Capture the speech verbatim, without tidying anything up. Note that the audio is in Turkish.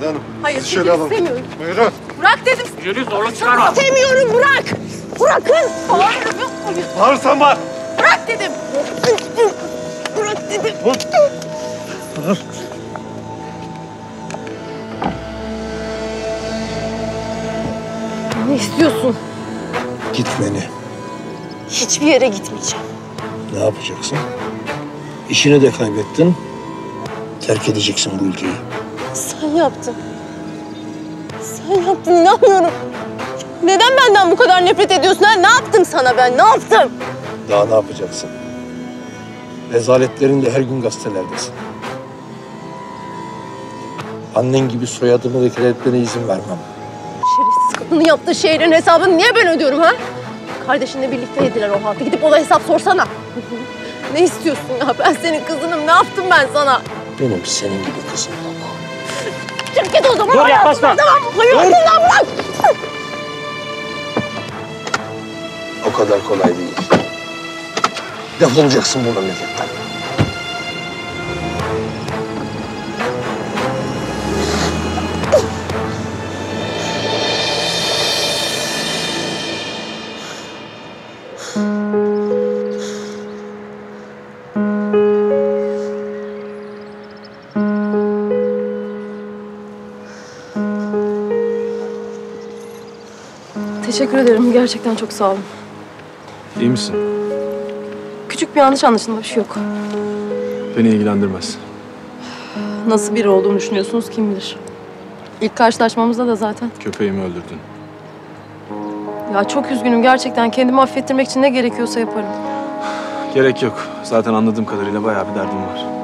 Feride Hanım. Hayır, sizi şöyle alın. istemiyorum. Buyurun. Bırak dedim. Yürü zorluk çıkarma. İstemiyorum, bırak. Bırakın. Hayır, yok, hayır. Bağırsan bağır. Bırak dedim. Bırak dedim. Vur. Bağır. Ne istiyorsun? Gitmeni. Hiçbir yere gitmeyeceğim. Ne yapacaksın? İşini de kaybettin. Terk edeceksin bu ülkeyi. Sen yaptın. Sen yaptın, inanmıyorum. Neden benden bu kadar nefret ediyorsun? Ha? Ne yaptım sana ben? Ne yaptım? Daha ne yapacaksın? Rezaletlerinle her gün gazetelerdesin. Annen gibi soyadımı lekeletmene izin vermem. Şerefsiz kadının yaptığı şeylerin hesabını niye ben ödüyorum ha? Kardeşinle birlikte yediler o haltı. Gidip ona hesap sorsana. Ne istiyorsun ya? Ben senin kızınım. Ne yaptım ben sana? Benim senin gibi kızım yok. Çık git o zaman. Dur, yaklaşma. Tamam mı? Hayatından bırak. O kadar kolay değil. Defolacaksın bu memleketten. Teşekkür ederim. Gerçekten çok sağ olun. İyi misin? Küçük bir yanlış anlaşılma, bir şey yok. Beni ilgilendirmez. Nasıl biri olduğunu düşünüyorsunuz kim bilir. İlk karşılaşmamızda da zaten. Köpeğimi öldürdün. Ya çok üzgünüm gerçekten. Kendimi affettirmek için ne gerekiyorsa yaparım. Gerek yok. Zaten anladığım kadarıyla bayağı bir derdim var.